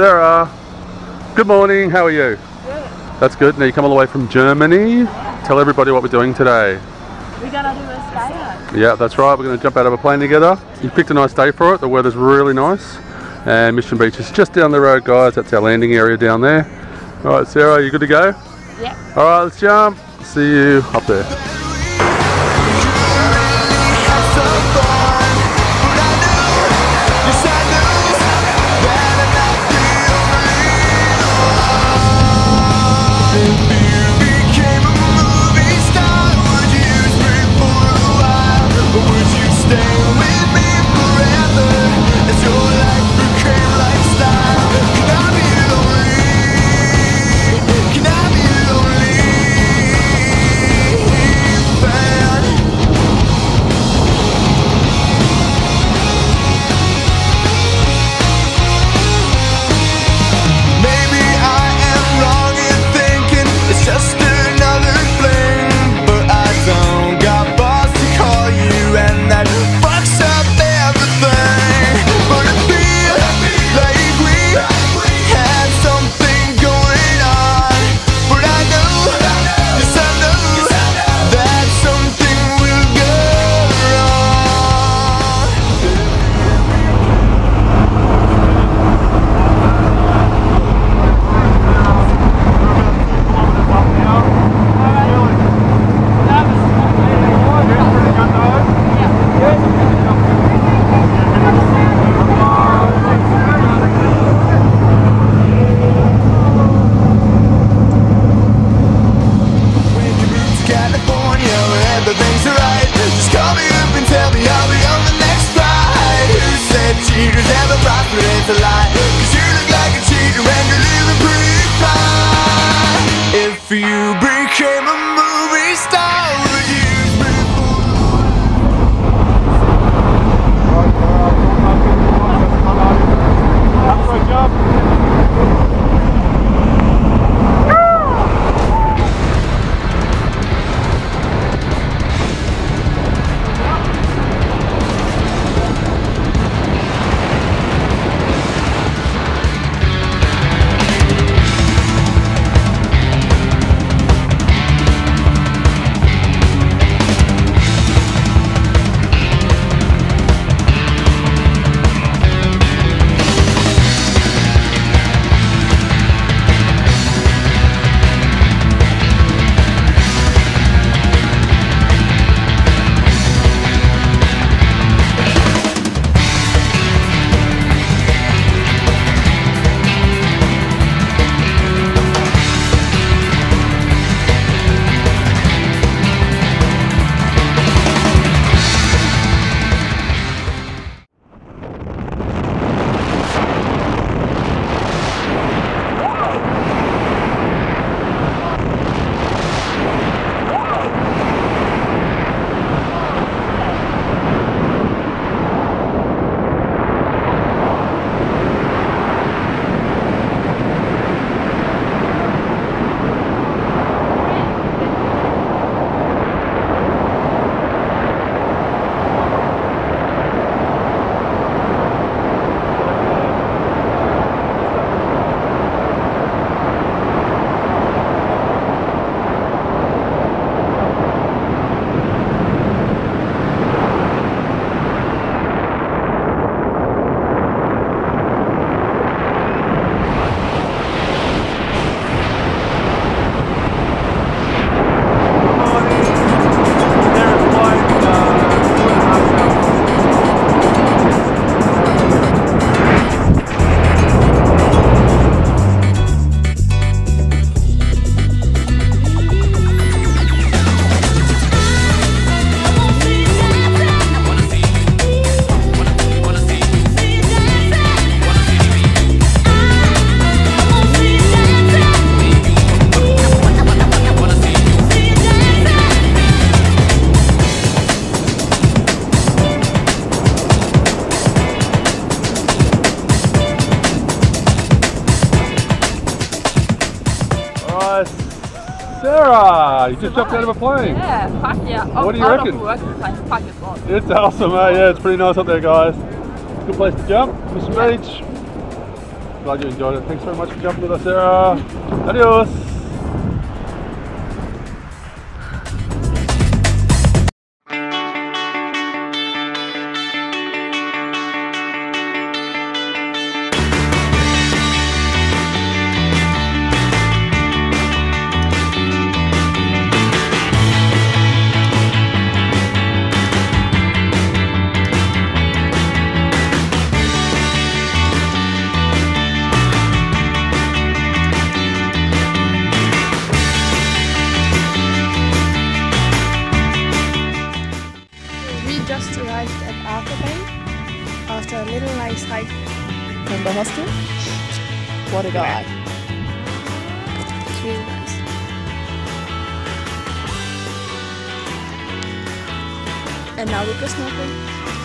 Sarah, good morning, how are you? Good. That's good. Now you come all the way from Germany. Tell everybody what we're doing today. We're gonna do a skydive. Yeah, that's right. We're going to jump out of a plane together. You picked a nice day for it. The weather's really nice. And Mission Beach is just down the road, guys. That's our landing area down there. All right, Sarah, you good to go? Yeah. All right, let's jump. See you up there. Sarah, you just jumped out of a plane. Yeah, fuck yeah. What do you reckon? It's awesome, eh? Yeah, it's pretty nice up there, guys. Good place to jump. Mission Beach. Glad you enjoyed it. Thanks very much for jumping with us, Sarah. Adios. Just arrived at Arthur Bay after a little nice hike from the hostel. What a guy. It's really nice. And now we go snorkeling.